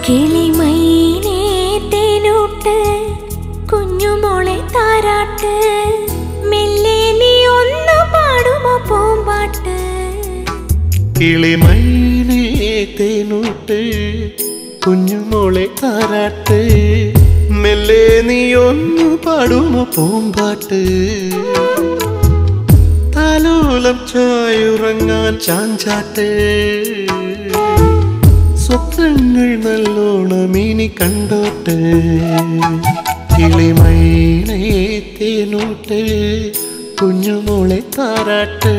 കിളിമൈനേ തേനൂട്ട് കുഞ്ഞുമോളെ താരാട്ട് മെല്ലെ നീ ഒന്ന് പാടുമോ പൂമ്പാട്ട്. കിളിമൈനേ തേനൂട്ട് കുഞ്ഞുമോളെ താരാട്ട് മെല്ലെ നീ ഒന്ന് പാടുമോ പൂമ്പാട്ട്. താലോലം ചായുറങ്ങാൻ ചാഞ്ചാട്ട് സ്വപ്നങ്ങൾ നല്ലോണം ഇനി കണ്ടോട്ട്. കിളിമൈനേ തേനൂട്ട് കുഞ്ഞുമോളെ താരാട്ട്.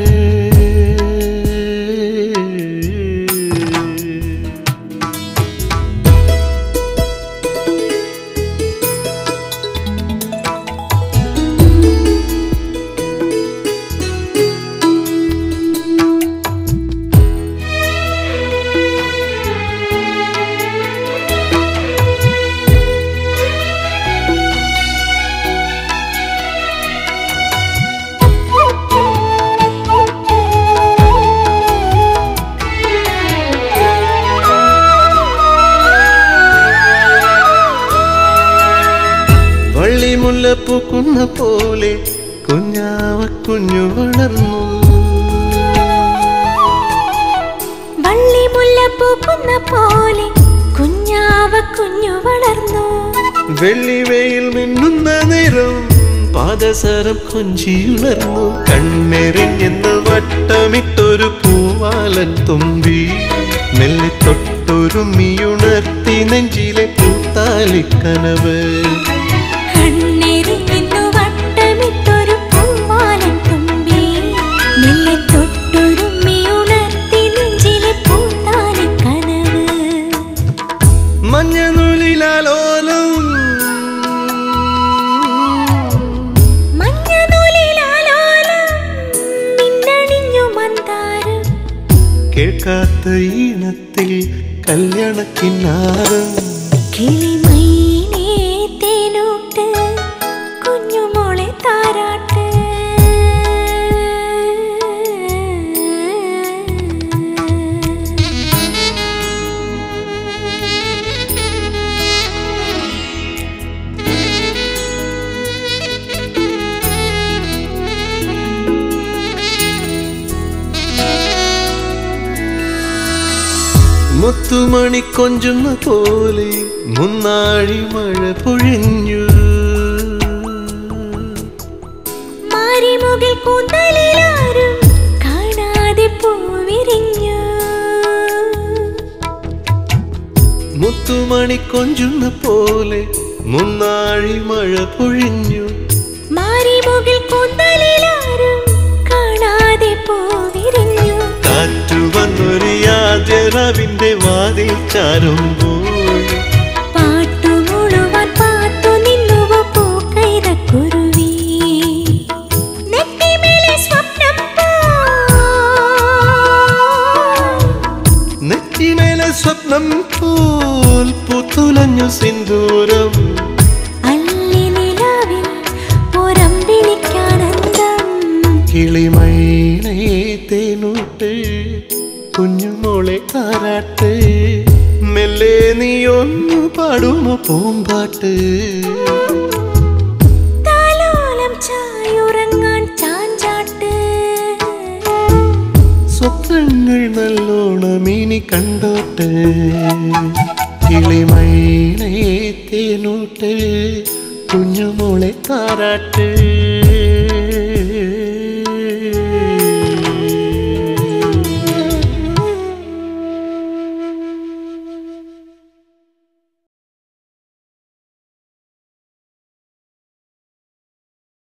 വള്ളിമുല്ല പൂക്കുന്ന പോലെ കുഞ്ഞാവ കുഞ്ഞു വളർന്നു. വള്ളിമുല്ല പൂക്കുന്ന പോലെ കുഞ്ഞാവ കുഞ്ഞു വളർന്നു. വെള്ളിവെയിൽ മിന്നുന്ന നേരം പാദസരം കൊഞ്ചിയുണർന്നു. കണ്ണെറിഞ്ഞെന്ന് വട്ടമിട്ടൊരു പൂവാലൻ തുമ്പി മെല്ലെ തൊട്ടൊരുമിയുണർത്തി നെഞ്ചിലെ പൂത്താലിക്കനവ്. കേൾക്കാത്ത ഈണത്തിൽ കല്യാണക്കിന്നാരം. കിളിമൈനേ തേനൂട്ട് കുഞ്ഞുമോളെ താരാട്ട്. മുത്തുമണി കൊഞ്ചുന്ന പോലെ മുന്നാഴി മഴ പൊഴിഞ്ഞു. മാരിമുകിൽ കൂന്തലിലാരും കാണാതെ പൂവിരിഞ്ഞു. മുത്തുമണി കൊഞ്ചുന്ന പോലെ മുന്നാഴി മഴ പൊഴിഞ്ഞു. മാരിമുകിൽ കൂന്തലിലാരും കാണാതെ പൂവിരിഞ്ഞു. കാറ്റു വന്നൊരു യാചരവിന്റെ വാതിൽ ചാരുമ്പോൾ പാട്ടു മുഴുവൻ പാത്തു നിന്നുവോ പൂക്കൈതക്കുരുവി. നെറ്റിമേലെ സ്വപ്നം നെറ്റിമേലെ സ്വപ്നം പോൽ പുത്തുലഞ്ഞു സിന്ദൂരം. അല്ലി നിലാവിൽ ഒരമ്പിളിക്കാനന്ദം. കിളിമൈനേ തേനൂട്ട് കുഞ്ഞുമോളെ താരാട്ട് മെല്ലെ നീ ഒന്ന് പാടുമോ പൂമ്പാട്ട്. താലോലം ചായുറങ്ങാൻ ചാഞ്ചാട്ട് സ്വപ്നങ്ങൾ നല്ലോണം ഇനി കണ്ടോട്ട്. കിളിമൈനേ തേനൂട്ട് കുഞ്ഞുമോളെ താരാട്ട്.